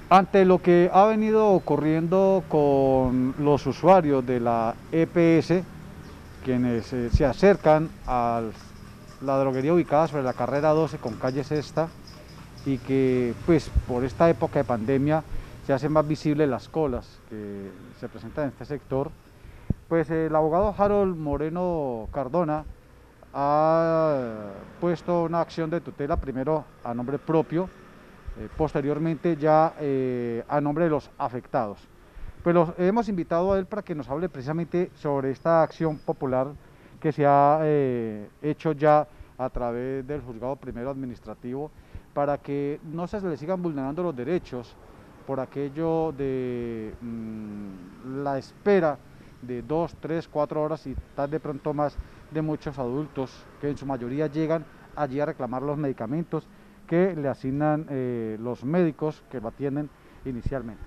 Ante lo que ha venido ocurriendo con los usuarios de la EPS, quienes se acercan a la droguería ubicada sobre la carrera 12 con calle Sexta, y que pues por esta época de pandemia se hacen más visibles las colas que se presentan en este sector, pues el abogado Harold Moreno Cardona ha puesto una acción de tutela, primero a nombre propio, posteriormente ya a nombre de los afectados. Pues los hemos invitado a él para que nos hable precisamente sobre esta acción popular que se ha hecho ya a través del Juzgado Primero Administrativo, para que no se le sigan vulnerando los derechos por aquello de la espera de 2, 3, 4 horas y tal de pronto más de muchos adultos que en su mayoría llegan allí a reclamar los medicamentos que le asignan los médicos que lo atienden inicialmente.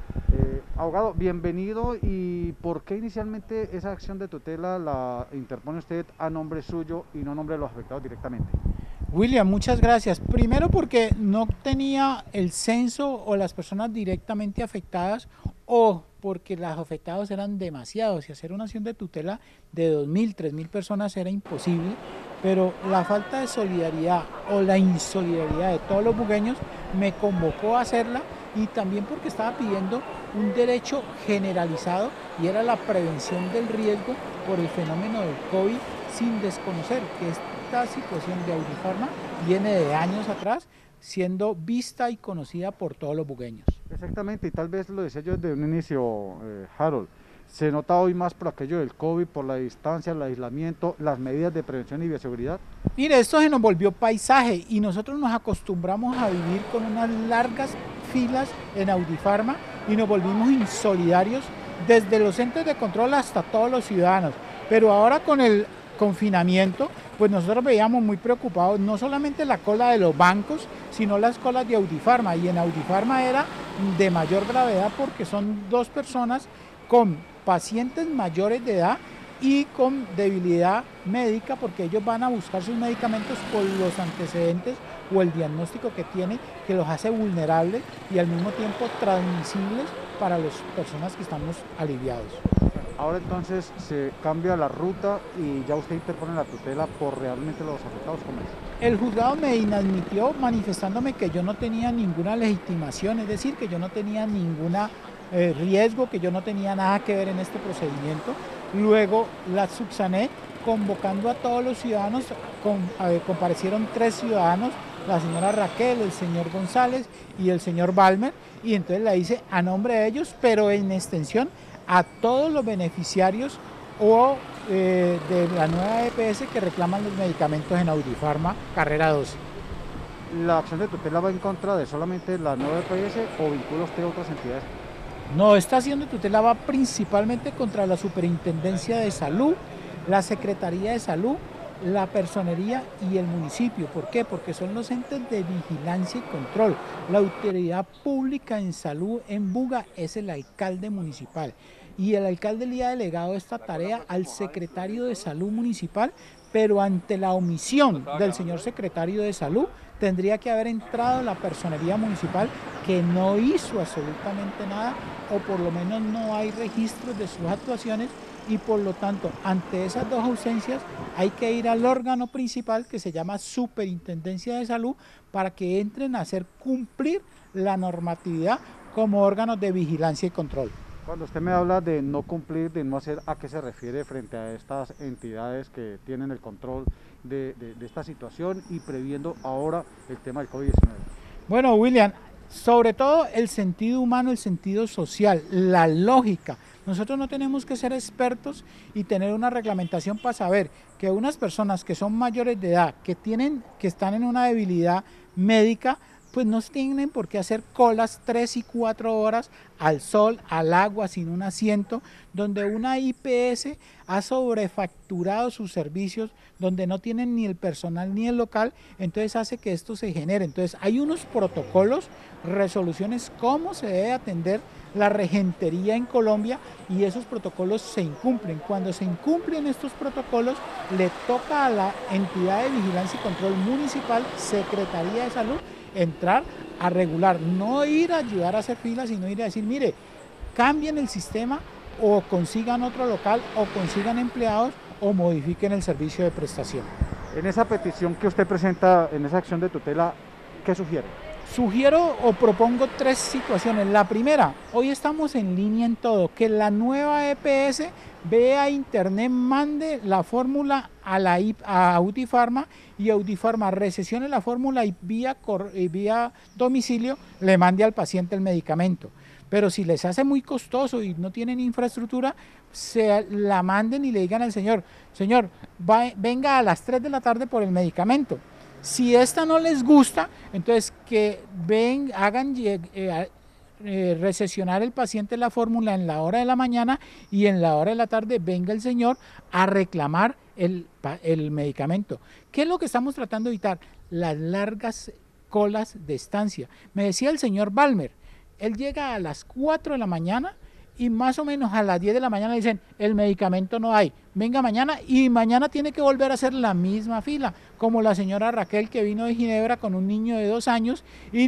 Abogado, bienvenido. ¿Y por qué inicialmente esa acción de tutela la interpone usted a nombre suyo y no a nombre de los afectados directamente? William, muchas gracias. Primero porque no tenía el censo o las personas directamente afectadas, o porque los afectados eran demasiados y hacer una acción de tutela de 2.000, 3.000 personas era imposible, pero la falta de solidaridad o la insolidaridad de todos los bugueños me convocó a hacerla, y también porque estaba pidiendo un derecho generalizado, y era la prevención del riesgo por el fenómeno del COVID, sin desconocer que esta situación de Audifarma viene de años atrás, siendo vista y conocida por todos los bugueños. Exactamente, y tal vez lo decía yo desde un inicio, Harold, se nota hoy más por aquello del COVID, por la distancia, el aislamiento, las medidas de prevención y bioseguridad. Mire, esto se nos volvió paisaje y nosotros nos acostumbramos a vivir con unas largas filas en Audifarma y nos volvimos insolidarios desde los centros de control hasta todos los ciudadanos. Pero ahora con el confinamiento, pues nosotros veíamos muy preocupados no solamente la cola de los bancos, sino las colas de Audifarma, y en Audifarma era de mayor gravedad porque son dos personas con pacientes mayores de edad y con debilidad médica, porque ellos van a buscar sus medicamentos por los antecedentes o el diagnóstico que tiene, que los hace vulnerables y al mismo tiempo transmisibles para las personas que estamos aliviados. Ahora entonces se cambia la ruta y ya usted interpone la tutela por realmente los afectados. ¿Cómo es? El juzgado me inadmitió manifestándome que yo no tenía ninguna legitimación, es decir, que yo no tenía ningún riesgo, que yo no tenía nada que ver en este procedimiento. Luego la subsané convocando a todos los ciudadanos, comparecieron 3 ciudadanos, la señora Raquel, el señor González y el señor Balmer, y entonces la hice a nombre de ellos, pero en extensión a todos los beneficiarios o de la nueva EPS que reclaman los medicamentos en Audifarma carrera 12. ¿La acción de tutela va en contra de solamente la nueva EPS o vincula usted a otras entidades? No, esta acción de tutela va principalmente contra la Superintendencia de Salud, la Secretaría de Salud, la Personería y el municipio. ¿Por qué? Porque son los entes de vigilancia y control. La autoridad pública en salud en Buga es el alcalde municipal, y el alcalde le ha delegado esta tarea al secretario de Salud municipal, pero ante la omisión del señor secretario de Salud tendría que haber entrado la Personería municipal, que no hizo absolutamente nada, o por lo menos no hay registros de sus actuaciones, y por lo tanto ante esas dos ausencias hay que ir al órgano principal que se llama Superintendencia de Salud, para que entren a hacer cumplir la normatividad como órganos de vigilancia y control. Cuando usted me habla de no cumplir, de no hacer, ¿a qué se refiere frente a estas entidades que tienen el control de esta situación y previendo ahora el tema del COVID-19? Bueno, William, sobre todo el sentido humano, el sentido social, la lógica. Nosotros no tenemos que ser expertos y tener una reglamentación para saber que unas personas que son mayores de edad, que están en una debilidad médica, pues no tienen por qué hacer colas 3 y 4 horas al sol, al agua, sin un asiento, donde una IPS ha sobrefacturado sus servicios, donde no tienen ni el personal ni el local, entonces hace que esto se genere. Entonces hay unos protocolos, resoluciones, cómo se debe atender la regentería en Colombia, y esos protocolos se incumplen. Cuando se incumplen estos protocolos, le toca a la entidad de vigilancia y control municipal, Secretaría de Salud, entrar a regular, no ir a ayudar a hacer filas, sino ir a decir, mire, cambien el sistema o consigan otro local o consigan empleados o modifiquen el servicio de prestación. En esa petición que usted presenta, en esa acción de tutela, ¿qué sugiere? Sugiero o propongo 3 situaciones. La primera, hoy estamos en línea en todo, que la nueva EPS vea internet, mande la fórmula a Autifarma y Autifarma recesione la fórmula y vía domicilio le mande al paciente el medicamento. Pero si les hace muy costoso y no tienen infraestructura, se la manden y le digan al señor, venga a las 3 de la tarde por el medicamento. Si esta no les gusta, entonces que hagan recesionar el paciente la fórmula en la hora de la mañana y en la hora de la tarde venga el señor a reclamar el medicamento. ¿Qué es lo que estamos tratando de evitar? Las largas colas de estancia. Me decía el señor Balmer, él llega a las 4 de la mañana y más o menos a las 10 de la mañana dicen, el medicamento no hay, venga mañana, y mañana tiene que volver a hacer la misma fila, como la señora Raquel que vino de Ginebra con un niño de 2 años y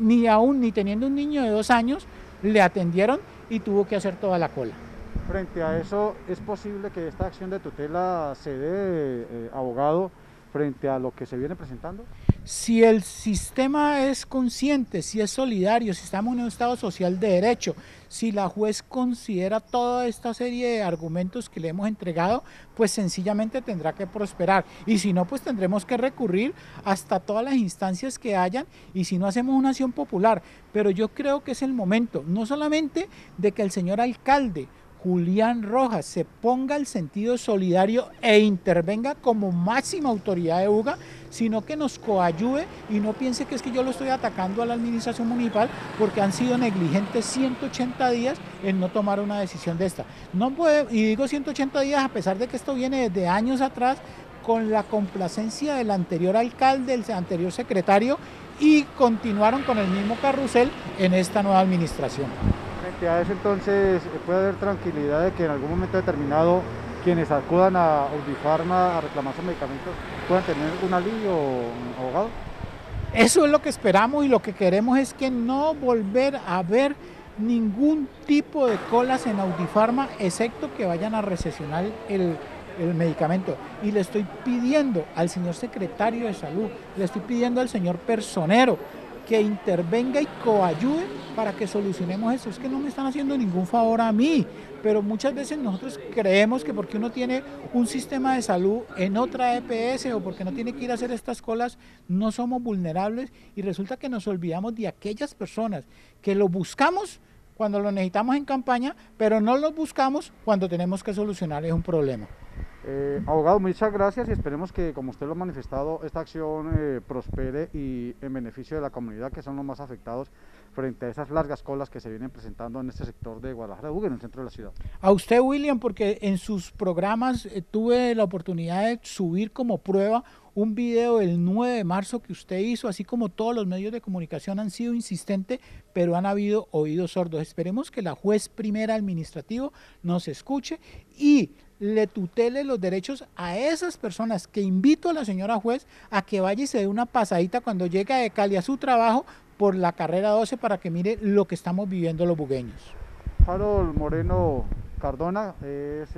ni teniendo un niño de 2 años le atendieron y tuvo que hacer toda la cola. Frente a eso, ¿es posible que esta acción de tutela se dé, abogado, frente a lo que se viene presentando? Si el sistema es consciente, si es solidario, si estamos en un Estado social de derecho, si la juez considera toda esta serie de argumentos que le hemos entregado, pues sencillamente tendrá que prosperar. Y si no, pues tendremos que recurrir hasta todas las instancias que hayan, y si no, hacemos una acción popular. Pero yo creo que es el momento, no solamente de que el señor alcalde Julián Rojas se ponga el sentido solidario e intervenga como máxima autoridad de UGA, sino que nos coayude y no piense que es que yo lo estoy atacando a la administración municipal porque han sido negligentes 180 días en no tomar una decisión de esta. No puede, y digo 180 días a pesar de que esto viene desde años atrás, con la complacencia del anterior alcalde, del anterior secretario, y continuaron con el mismo carrusel en esta nueva administración. Frente a eso, entonces, puede haber tranquilidad de que en algún momento determinado quienes acudan a Autifarma a reclamar sus medicamentos puedan tener un alivio, abogado. Eso es lo que esperamos y lo que queremos es que no volver a ver ningún tipo de colas en Autifarma, excepto que vayan a recesionar el medicamento. Y le estoy pidiendo al señor secretario de Salud, le estoy pidiendo al señor personero que intervenga y coayude para que solucionemos esto. Es que no me están haciendo ningún favor a mí, pero muchas veces nosotros creemos que porque uno tiene un sistema de salud en otra EPS o porque no tiene que ir a hacer estas colas, no somos vulnerables, y resulta que nos olvidamos de aquellas personas que lo buscamos cuando lo necesitamos en campaña, pero no lo buscamos cuando tenemos que solucionarles un problema. Abogado, muchas gracias y esperemos que, como usted lo ha manifestado, esta acción prospere y en beneficio de la comunidad, que son los más afectados frente a esas largas colas que se vienen presentando en este sector de Guadalajara, en el centro de la ciudad. A usted, William, porque en sus programas tuve la oportunidad de subir como prueba un video del 9 de marzo que usted hizo, así como todos los medios de comunicación han sido insistentes, pero han habido oídos sordos. Esperemos que la juez primera administrativo nos escuche y le tutele los derechos a esas personas, que invito a la señora juez a que vaya y se dé una pasadita cuando llegue de Cali a su trabajo por la carrera 12 para que mire lo que estamos viviendo los bugueños. Harold Moreno Cardona es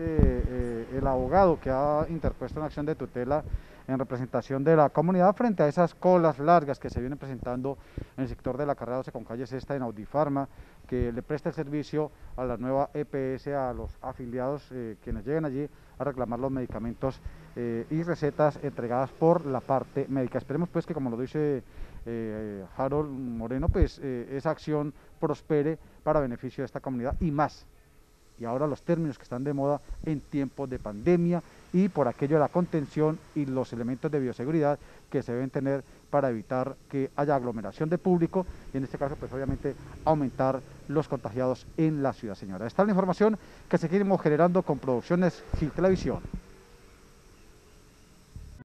el abogado que ha interpuesto una acción de tutela en representación de la comunidad frente a esas colas largas que se vienen presentando en el sector de la carrera 12 con calle Sexta en Autifarma, que le presta el servicio a la nueva EPS, a los afiliados quienes lleguen allí a reclamar los medicamentos y recetas entregadas por la parte médica. Esperemos pues que, como lo dice Harold Moreno, pues esa acción prospere para beneficio de esta comunidad y más. Y ahora los términos que están de moda en tiempos de pandemia y por aquello de la contención y los elementos de bioseguridad que se deben tener para evitar que haya aglomeración de público y en este caso pues obviamente aumentar los contagiados en la ciudad, señora. Esta es la información que seguimos generando con Producciones Gil Televisión.